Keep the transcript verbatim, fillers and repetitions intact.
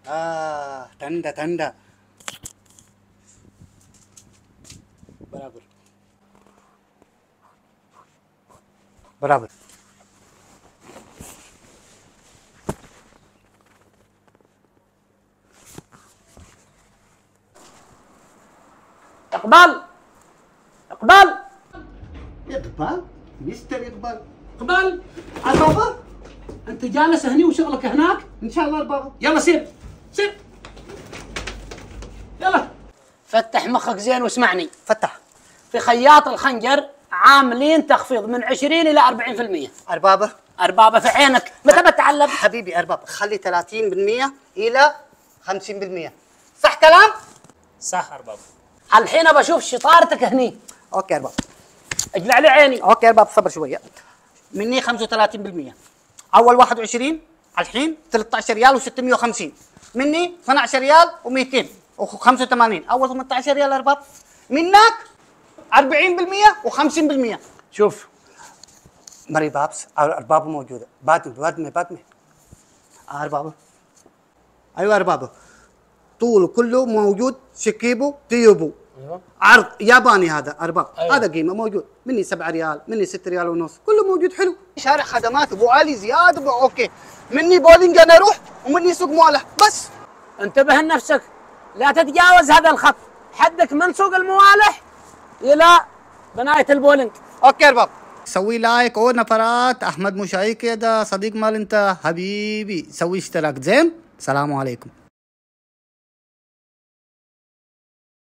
اه تندا تندا برابر برابر. اقبال اقبال اقبال مستر اقبال. اقبال البابا انت جالس هني وشغلك هناك؟ ان شاء الله البابا. يلا سير سير يلا. فتح مخك زين واسمعني. فتح. في خياط الخنجر عاملين تخفيض من عشرين إلى أربعين بالمئة. اربابه أربابة في عينك، متى بتعلم؟ حبيبي اربابه خلي ثلاثين بالمئة الى خمسين بالمئة. صح كلام؟ صح أربابة. الحين بشوف شطارتك هني. اوكي اربابه. اجلع لي عيني. اوكي اربابه صبر شويه. مني خمسة وثلاثين بالمئة. اول واحد وعشرين الحين ثلاثة عشر ريال وستمئة وخمسين. مني اثني عشر ريال ومئتين وخمسة وثمانين. اول ثمانية عشر ريال ارباب. منك أربعين بالمئة وخمسين بالمئة. شوف مري بابس اربابه موجوده. بادمه بادمه بادمه. اربابه ايوه اربابه طوله كله موجود. شكيبه تيوبه. ايوه عرض ياباني هذا ارباب. أيوة. هذا قيمه موجود. مني سبعة ريال مني ستة ريال ونص كله موجود حلو. شارع خدمات ابو علي زياد ابو اوكي. مني بولينج انا اروح ومني سوق موالح بس. انتبه لنفسك لا تتجاوز هذا الخط. حدك من سوق الموالح الى بنايه البولينج. اوكي ارباب سوي لايك او نفرات. احمد مشاي كده صديق مال انت حبيبي. سوي اشتراك زين. السلام عليكم.